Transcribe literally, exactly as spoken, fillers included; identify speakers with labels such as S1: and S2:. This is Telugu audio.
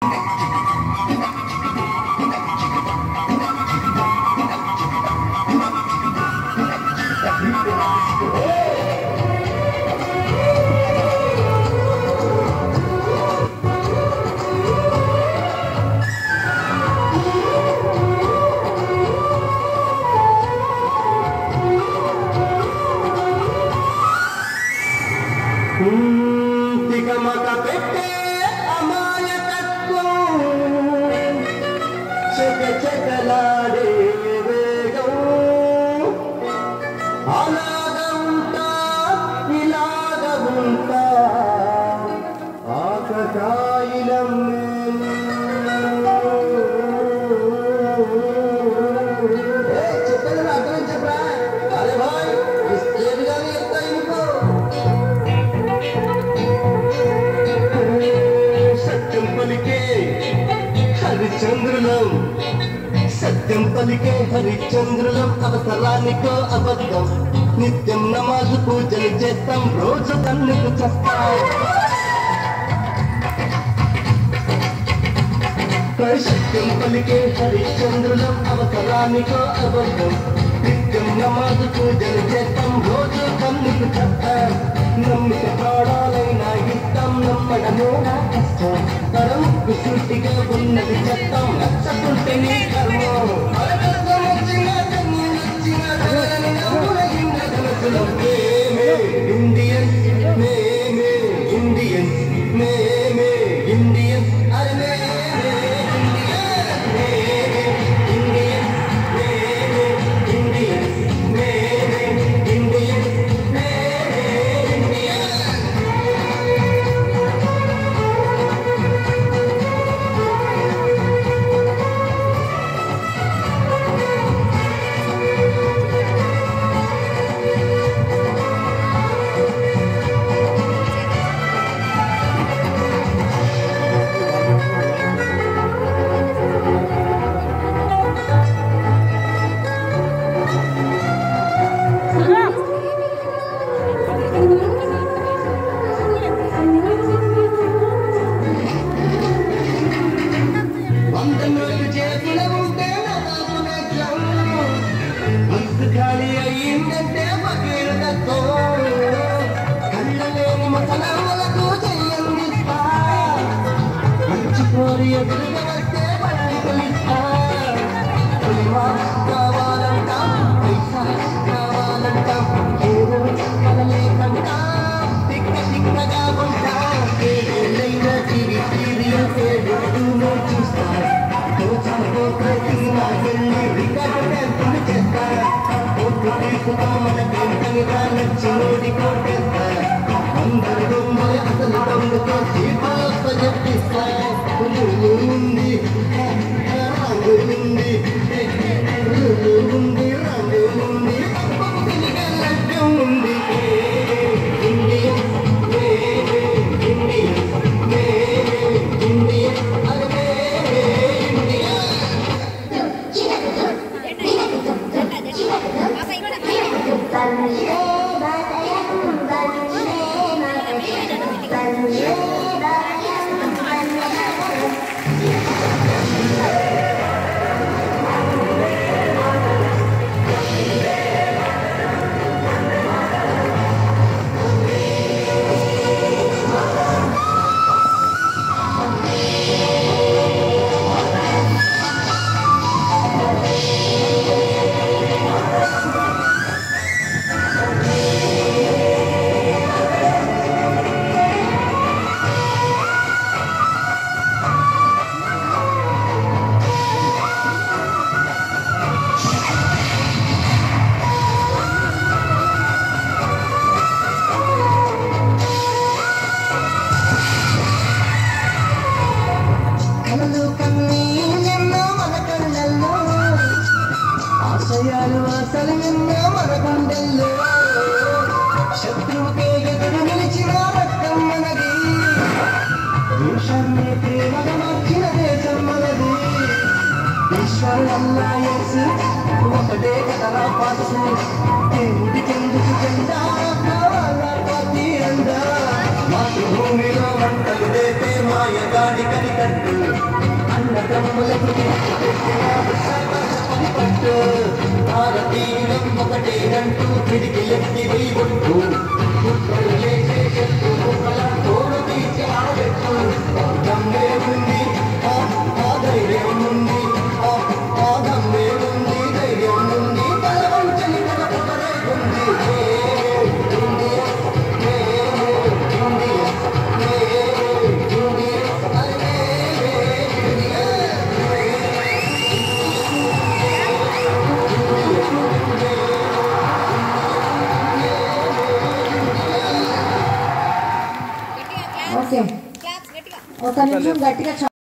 S1: హరిచంద్రులం సత్యం పలికే హరిచంద్రులం అవసరానికో అబద్ధం నిత్యం నమాజు పూజలు చేస్తాం రోజు కన్నుకు చస్తాం సత్యం పలికే హరిచంద్రులం అవసరానికో అబద్ధం నిత్యం నమాజు పూజలు చేస్తాం రోజు కన్నుకు చస్తాం నమ్మిక ప్రాణాలైనా ఇస్తాం నమ్మడమే నా కష్టం తరం విసృతిగా ఉన్నది చట్టం నచ్చకుంటే నీ కర్మం ఇండియన్ మేమే ఇండియన్ మేమే ఇండియన్ అరే మాతృభూమిలో మంటలు రేపే మా మాయగాడి కనికట్టు అన్నదమ్ములకు పట్టు భారతీయులం ఒకటేనంటూ పిడికిలెత్తి వెయ్యొట్టు కుట్రలు చేసే శత్రువుల తోడు తీసి ఆడెట్టు దమ్మే ఉంది ఆ ధైర్యం ఉంది ఆ దమ్మే ఉంది ధైర్యం ఉంది బలవంతుని కలపరే ఉంది ఇండియా
S2: ఓకే ఒక నిమిషం గట్టిగా